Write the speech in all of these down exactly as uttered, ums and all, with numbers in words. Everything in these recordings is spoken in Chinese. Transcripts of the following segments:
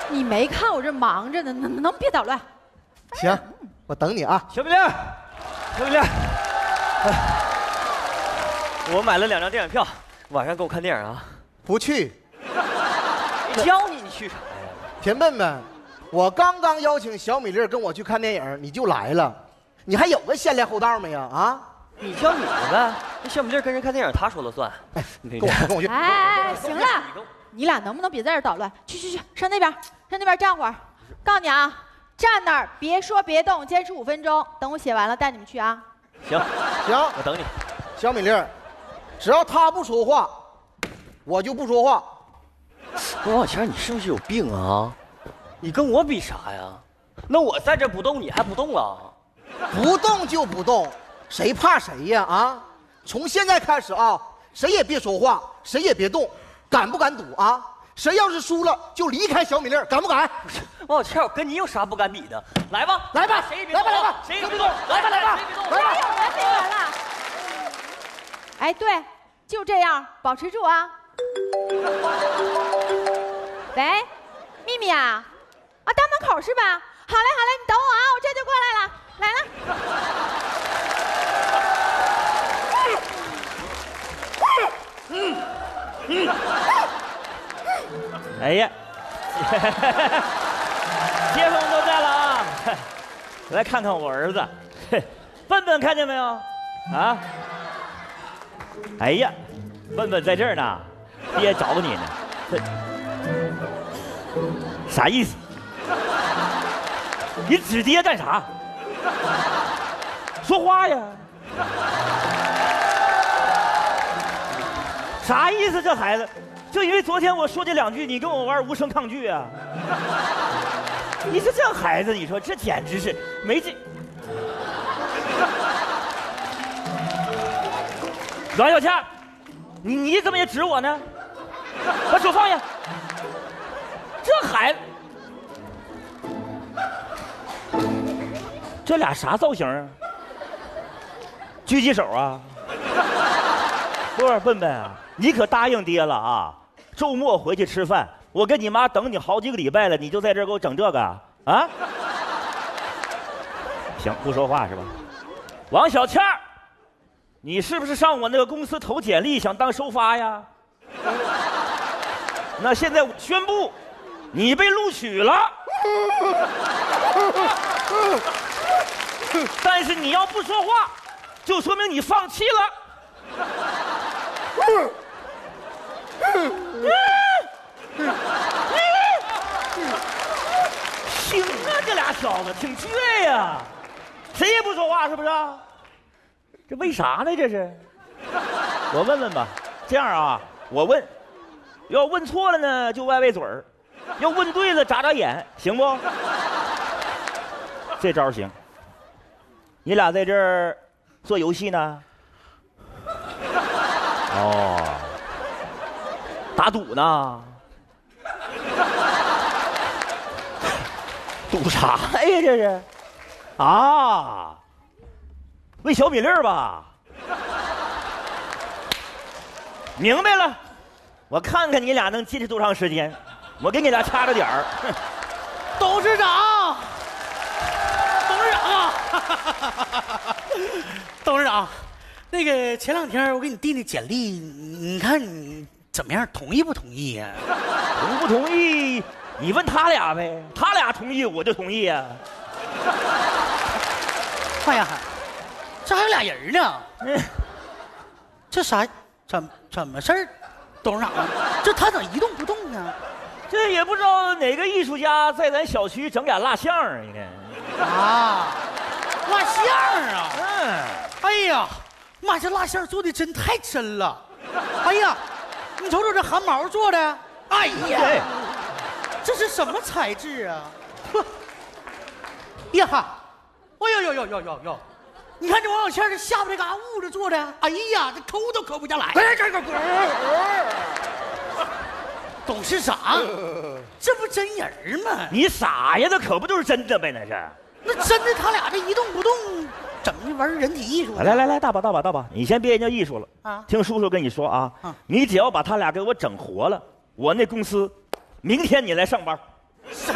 你没看我这忙着呢，能能别捣乱？ 行，我等你啊， 小米粒，小米粒，我买了两张电影票，晚上跟我看电影啊。 不去。 谁叫你，你去啥呀？ 田笨笨，我刚刚邀请小米粒跟我去看电影，你就来了，你还有个先来后到没呀？啊？ 你叫你的呗，那小米粒跟人看电影，他说了算。 哎，跟我跟我去。 哎哎哎，行了，你俩能不能别在这捣乱？去去去，上那边，上那边站会儿。告诉你啊，站那儿别说别动，坚持五分钟，等我写完了带你们去啊。 行行， 我等你。 小米粒，只要他不说话，我就不说话。 王小钱，你是不是有病啊？你跟我比啥呀？那我在这不动，你还不动了？ 不动就不动，谁怕谁呀？啊！从现在开始啊，谁也别说话，谁也别动，敢不敢赌啊？谁要是输了就离开小米粒，敢不敢？ 不是，王小钱，我跟你有啥不敢比的？来吧， 来吧， 谁也别动， 来吧，来吧， 谁也别动， 来吧，来吧， 没有人没完了。哎，对，就这样，保持住啊。喂，秘密啊，啊，大门口是吧？好嘞，好嘞，你等我啊，我这就过来了，来了。 嗯嗯。哎呀，街坊都在了啊！来看看我儿子，笨笨看见没有？啊？哎呀，笨笨在这儿呢，爹找你呢。这啥意思？你指爹干啥？说话呀！啥意思？这孩子，就因为昨天我说这两句，你跟我玩无声抗拒啊？你说这孩子，你说这简直是没这。阮小倩，你你怎么也指我呢？把手放下！这孩子，这俩啥造型啊？狙击手啊？不是笨笨啊，你可答应爹了啊！周末回去吃饭，我跟你妈等你好几个礼拜了，你就在这儿给我整这个啊？行，不说话是吧？王小倩，你是不是上我那个公司投简历想当收发呀？那现在我宣布，你被录取了。但是你要不说话，就说明你放弃了。行啊，这俩小子挺倔呀，谁也不说话是不是？这为啥呢？这是？我问问吧。这样啊，我问，要问错了呢，就歪歪嘴儿；要问对了，眨眨眼，行不？这招行。你俩在这儿做游戏呢？哦，打赌呢？赌啥呀？这是？啊，为小米粒儿吧？明白了，我看看你俩能坚持多长时间，我给你俩掐着点儿。 董事长，董事长啊，董事长，那个前两天我给你递那简历，你看你怎么样？同意不同意呀、啊？ 同不同意？你问他俩呗，他俩同意我就同意呀、 啊。哎呀，这还有俩人呢。嗯，这啥？怎怎么事儿？董事长，这他咋一动不动呢？ 这也不知道哪个艺术家在咱小区整俩蜡像儿，你看。 啊，蜡像啊！ 嗯， 哎呀，妈，这蜡像做的真太真了！哎呀，你瞅瞅这汗毛做的，哎呀，哎这是什么材质啊？呵，呀哈，哎呦呦呦呦呦呦！你看这王小倩这下巴这嘎痦子做的，哎呀，这抠都抠不下来。哎，这个董事长，这不真人吗？ 你傻呀？那可不就是真的呗？那是。 那真的，他俩这一动不动，整的玩人体艺术。 来来来，大宝大宝大宝，你先别研究艺术了啊！ 听叔叔跟你说啊， 啊你只要把他俩给我整活了，我那公司明天你来上班。 什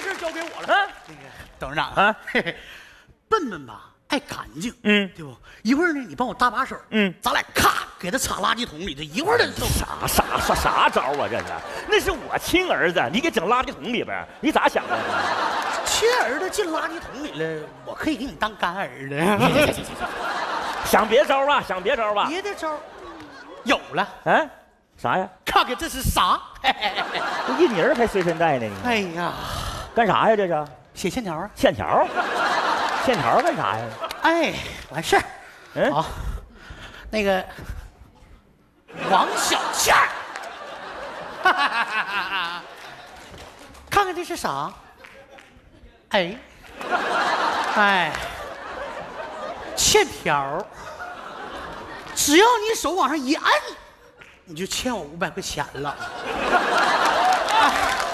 事交给我了。 啊， 那个董事长啊， 嘿嘿笨笨吧，爱干净， 嗯， 对不？一会儿呢，你帮我搭把手， 嗯， 咱俩咔给他插垃圾桶里头，一会儿他就啥啥啥啥招啊？这是，那是我亲儿子，你给整垃圾桶里边，你咋想的？ 亲儿子进垃圾桶里了，我可以给你当干儿子。 想别招啊，想别招吧。 别的招有了， 嗯，啥呀？ 看看这是啥？ 这印泥儿还随身带呢，你哎呀， 干啥呀？这是写线条啊！ 线条，线条干啥呀？ 哎，完事儿。 嗯， 好，那个王小倩儿，看看这是啥？哎，哎，欠条，只要你手往上一按，你就欠我五百块钱了。哎，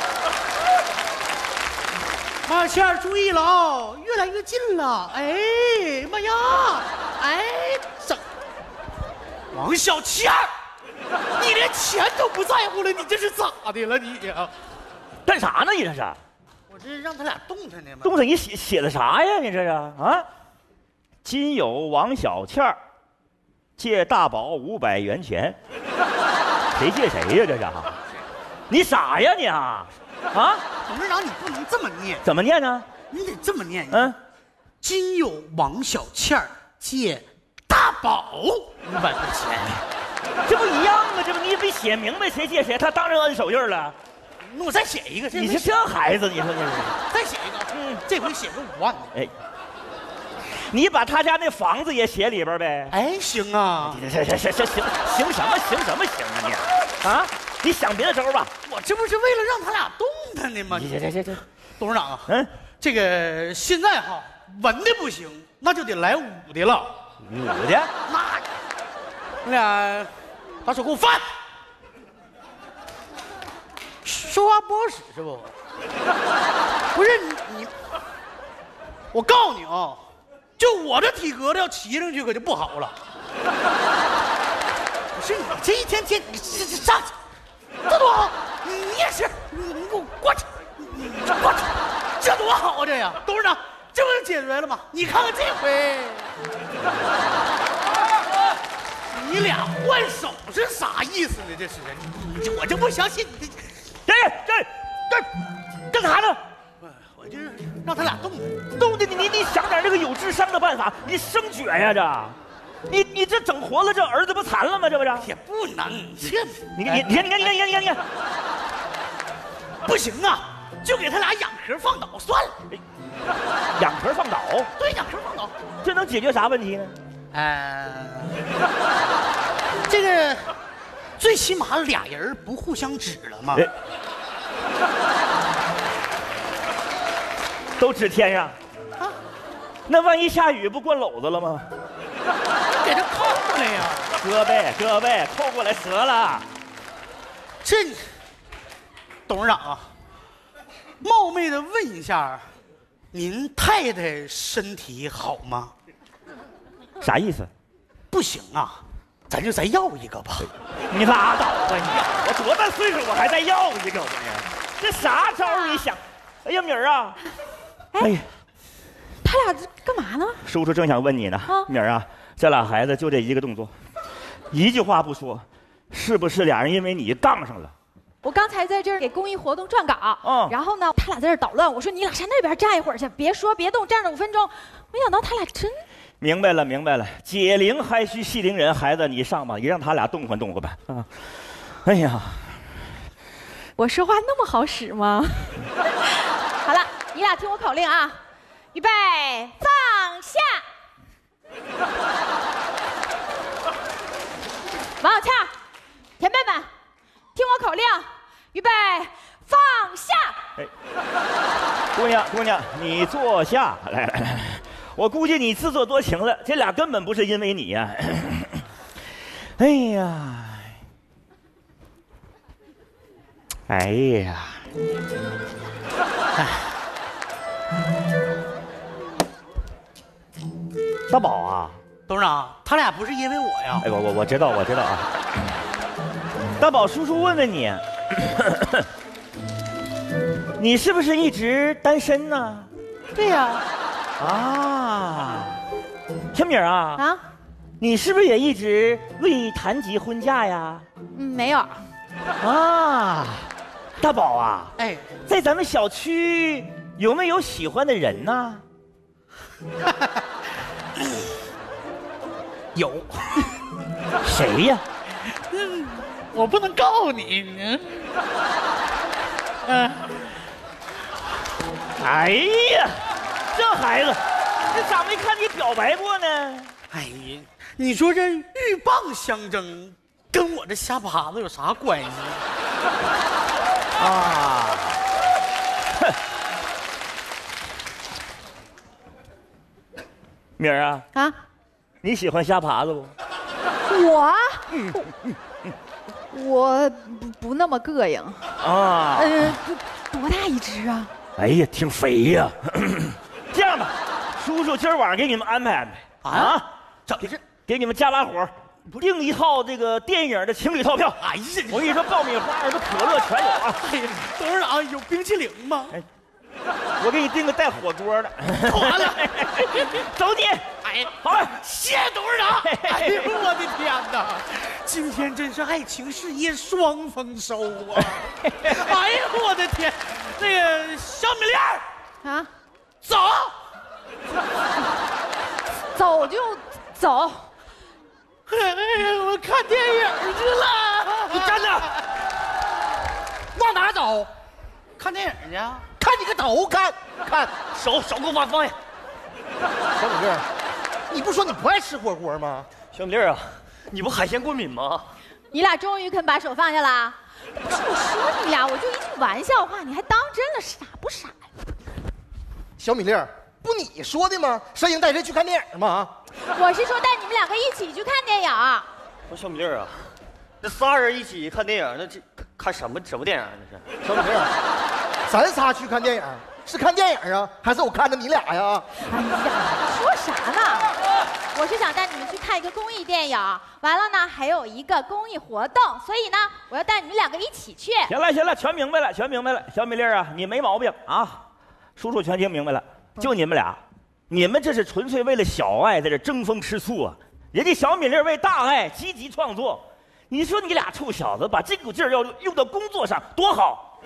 王小倩儿注意了哦，越来越近了。哎，妈呀！哎，整王小倩儿，你连钱都不在乎了，你这是咋的了你呀？ 干啥呢？你这是？ 我这是让他俩动弹呢吗？ 东西你写写的啥呀？你这是啊？今有王小倩儿借大宝五百元钱，谁借谁呀？这是？你傻呀你啊？啊？ 董事长，你不能这么念， 怎么念呢？ 你得这么念。 嗯， 今有王小倩儿借大宝五百块钱， 这不一样吗？这不你也没写明白谁借谁，他当然摁手印了。 那我再写一个。 你是这孩子，你说你是？ 再写一个，嗯，这回写个五万的。 哎，你把他家那房子也写里边呗。 哎，行啊。 这这这这行行什么行什么行啊你？啊，你想别的招吧。 我这不是为了让他俩动弹呢吗？ 这这这这， 董事长啊， 嗯， 这个现在哈文的不行，那就得来武的了。 武的？ 那，你俩把手给我翻。说话不好使是不？不是你，你我告诉你啊，就我这体格子要骑上去可就不好了。不是你这一天天你这这上去，这多好！你你也是，你你给我过去，你过去，这多好啊这呀！董事长，这不就解决了吗？你看看这回，你俩换手是啥意思呢？这是你我就不相信你。 这这这干啥呢？ 我就是让他俩动动的你你你想点这个有智商的办法，你生撅呀这，你你这整活了这儿子不残了吗？这不是？ 也不能这， 你你你看你看你看你看你看你看， 不行啊，就给他俩养壳放倒算了。 养壳放倒？ 对，养壳放倒， 这能解决啥问题呢？ 呃，这个最起码俩人不互相指了嘛。 哎都指天上，啊，那万一下雨不灌篓子了吗？ 给他扣过来呀！ 胳膊胳膊扣过来折了。 这，董事长啊，冒昧的问一下，您太太身体好吗？ 啥意思？ 不行啊，咱就再要一个吧。 你拉倒吧你！我多大岁数，我还再要一个我呀？这啥招你想？哎呀，敏儿啊！哎呀， 他俩这干嘛呢？ 叔叔正想问你呢， 啊敏儿啊，这俩孩子就这一个动作，一句话不说，是不是俩人因为你杠上了？ 我刚才在这儿给公益活动撰稿， 嗯然后呢，他俩在这儿捣乱，我说你俩上那边站一会儿去，别说别动，站着五分钟。没想到他俩真…… 明白了，明白了，解铃还须系铃人，孩子你上吧，你让他俩动换动换吧。啊，哎呀， 我说话那么好使吗？好了，你俩听我口令啊，预备，放下。王小倩、田笨笨，听我口令，预备，放下。 哎，姑娘，姑娘，你坐下，来来来，我估计你自作多情了，这俩根本不是因为你呀、啊。哎呀，哎呀，哎，大宝啊， 董事长，他俩不是因为我呀。 哎，我我我知道，我知道啊。大宝，叔叔问问你， 你是不是一直单身呢？ 对呀。 啊，小敏啊， 啊， 你是不是也一直未谈及婚嫁呀？ 嗯，没有。 啊，大宝啊， 哎， 在咱们小区有没有喜欢的人呢？ 有。 谁呀？ 嗯，我不能告诉你。嗯。 哎呀，这孩子，这咋没看你表白过呢？ 哎呀，你说这鹬蚌相争，跟我这瞎耙子有啥关系？ 啊！敏儿啊， 啊， 你喜欢虾爬子不？ 我，我不不那么膈应。 啊， 呃，多大一只啊？ 哎呀，挺肥呀。这样吧，叔叔今儿晚上给你们安排安排啊， 怎么是？ 给你们加把火，订一套这个电影的情侣套票。 哎呀， 我跟你说，爆米花、什么可乐全有啊。 哎呀，董事长有冰淇淋吗？ 哎，我给你订个带火锅的。 完了， 走你！ 哎， 好嘞， 谢谢董事长。哎呦，我的天哪，今天真是爱情事业双丰收啊！哎呦，我的天，那个小米粒儿啊， 走， 走就走。 哎呀，我看电影去了。 你站着，往哪走？ 看电影去。 看你个头！看看， 手手给我放放下。 小米粒儿，你不说你不爱吃火锅吗？ 小米粒儿啊，你不海鲜过敏吗？ 你俩终于肯把手放下啦？不是我说你俩，我就一句玩笑话，你还当真了，傻不傻呀？ 小米粒儿，不你说的吗？谁应带谁去看电影吗？ 我是说带你们两个一起去看电影。 我说小米粒儿啊，那仨人一起看电影，那这看什么什么电影啊？这是小米粒儿，咱仨去看电影，是看电影啊，还是我看着你俩呀？ 哎呀，说啥呢？我是想带你们去看一个公益电影，完了呢还有一个公益活动，所以呢我要带你们两个一起去。 行了行了，全明白了，全明白了。小米粒儿啊，你没毛病啊，叔叔全听明白了。就你们俩，你们这是纯粹为了小爱在这争风吃醋啊！人家小米粒儿为大爱积极创作，你说你俩臭小子把这股劲儿要用到工作上多好！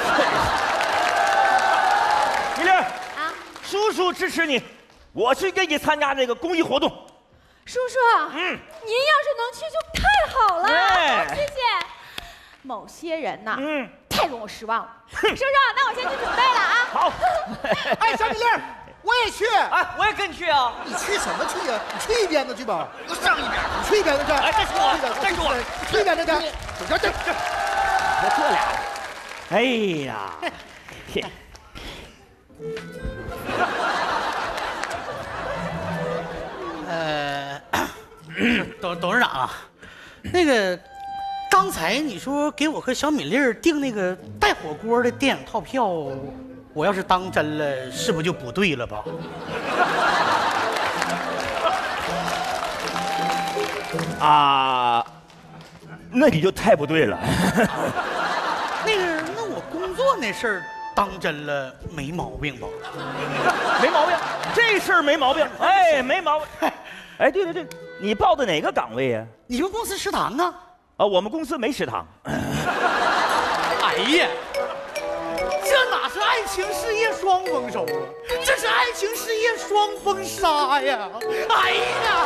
米粒儿啊， 叔叔支持你，我去跟你参加这个公益活动。 叔叔，嗯，您要是能去就太好了， 哎谢谢。某些人呐， 嗯， 太让我失望了。叔叔，那我先去准备了啊。 好。 哎，小米粒儿，我也去。 哎，我也跟你去啊！ 你去什么去呀？你去一边子去吧。 我上一边。 你去一边子去。 哎，这是我，这是我， 去一边子去。这这这， 我这俩，哎呀，天。 呃，董董事长啊，那个刚才你说给我和小米粒儿订那个带火锅的电影套票，我要是当真了，是不是就不对了吧？ 啊，那你就太不对了。 那个，那我工作那事儿当真了没毛病吧？ 没毛病，这事儿没毛病，哎，没毛病。哎，对对对，你报的哪个岗位呀？ 你们公司食堂啊？ 啊，我们公司没食堂。 哎呀，这哪是爱情事业双丰收啊？这是爱情事业双丰杀呀！哎呀！